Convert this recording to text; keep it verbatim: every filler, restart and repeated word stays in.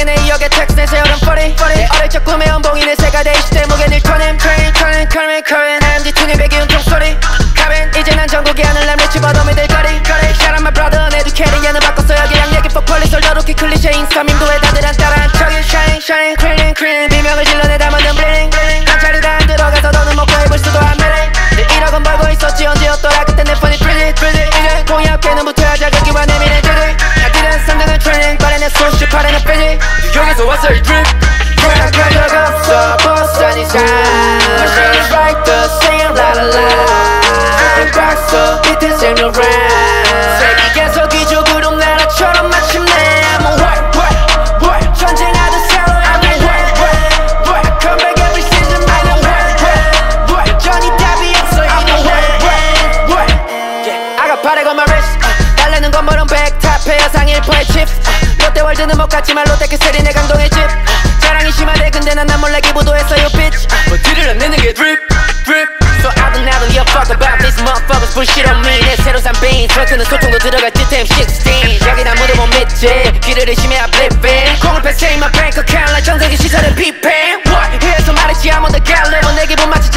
방에 내 이역의 텍스트에서 여름 forty 내 어릴 적 꿈의 연봉이 내 새가 돼 시대 목에 늘 터님 트레인 트레인 커밍 커밍 엠디 투님 배기운 통소리 카빈 이제 난 전국에 하늘 남 리치 버덤이들 거리 Shout out my brother uneducated 얘는 바꿨어 여기 양얘기 for police 올려놓기 클리셰 인스타 밈도에 다들 안 따라한 척이 Shine shine 크리링 크리링 비명을 질러내 담아낸 블링 관찰이 다 안 들어가서 너는 먹고 해볼 수도 안 매래 늘 일억은 벌고 있었지 언제였더라 그때 내 폰이 pretty pretty 이제 공약계는 붙어야 자격이와 내 미래들을 나들은 삼 등은 트레이닝 발에 내 손실 팔에 내 빼지 뉴욕에서 왔어 이 드립 그냥 가격 없어 보스 이상 Machine's right the same la la la 박수 밑에 세밀 round 세계에서 귀족으로 나라처럼 마침내 I'm a white white white 전쟁하던 사람 I'm a white white white come back every season I'm a white white white 여전히 답이 없어 I'm a white white white yeah I got party on my wrist 달래는 건물은 백탑에 여상 일 퍼의 chips 롯데월드는 못 갔지만 롯데캐슬이 내 강동의 집 자랑이 심하대 근데 난 난 몰래 기부도했어요 bitch 뭐 티를 안 내는 게 drip drip So I don't ever give a fuck about these motherfuckers bullshit on me 내 새로 산 beans 트로트는 소통도 들어갈 듯 엠 십육 여긴 아무도 못 믿지 귀를 의심해 I flip it 공을 패스해 in my bank account like 정석이 시설의 비펜 What? 해서 말했지 I'm on the gallery 내 기분 마치